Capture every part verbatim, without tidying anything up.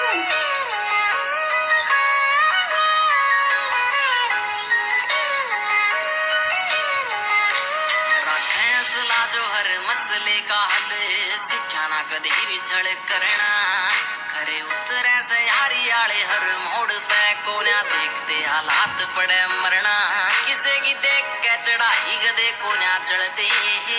फैसला जो हर मसले का हल सिक्ख्या ना कदे विछड़ करना खरे उतरे से यारी आले हर मोड़ पे कोन्या देखते हालात पड़े मरना किसे की देख के चढ़ाई गदे कोन्या चढ़ते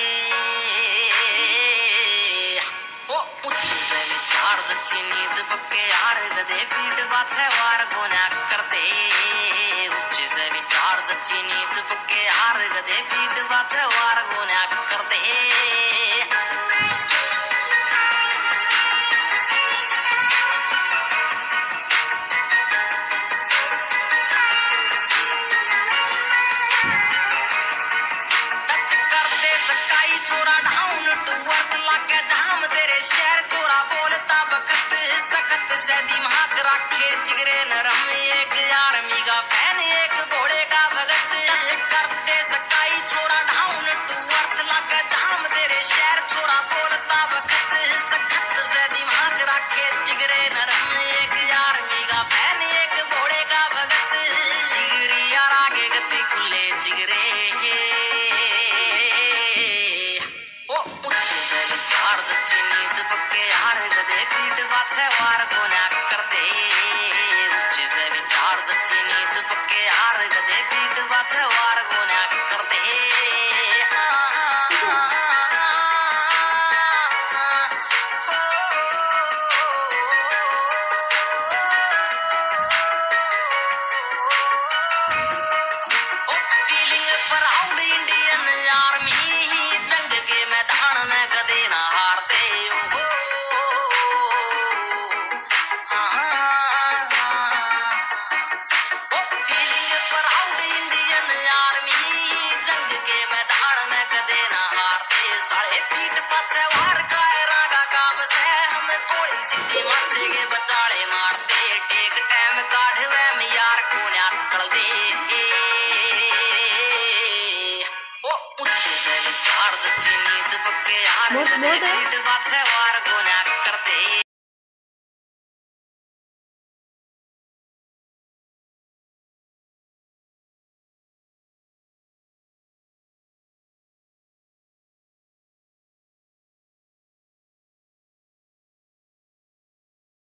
ओ ऊंचे से विचार सच्ची नींद पक्के यार गदे पीठ पाछे वार कोन्या करते ऊंचे से विचार सच्ची नींद पक्के यार गदे पीठ पाछे वार कोन्या करते छोरा डाउन टू अर्थ लाके जाम तेरे शहर छोरा बोलता बखत सखत से दिमाग रखे जिगरे नरम एक आर्मी का फैन एक घोड़े का भगत करते सकाई छोरा डाउन टू अर्थ लाके जाम तेरे शहर छोरा बोलता बखत सखत से दिमाग रखे जिगरे नरम एक आर्मी का फैन एक घोड़े का भगत जिगरी यार आगे गति खुले जिगरे चार सच्ची नींद पक्के यार गदे पीठ पाछे वार कोन्या करते ऊंचे से विचार सच्ची नींद पक्के यार गदे पीठ पाछे वार कोन्या करते फीलिंग प्राउड इंडियन आर्मी जंग के मैदान में गदे ना हारते हो फीलिंग प्राउड इंडियन आर्मी जंग के मैदान में गदे ना हारते साले पीठ पाछे वार का रागा काम से हम गोली सीधी माथे के बचाले मारते टेक टाइम काढ़वे में यार कोन्या तलते चार सच्ची नींद पक्के यार गदे पीठ पाछे वार कोन्या करते।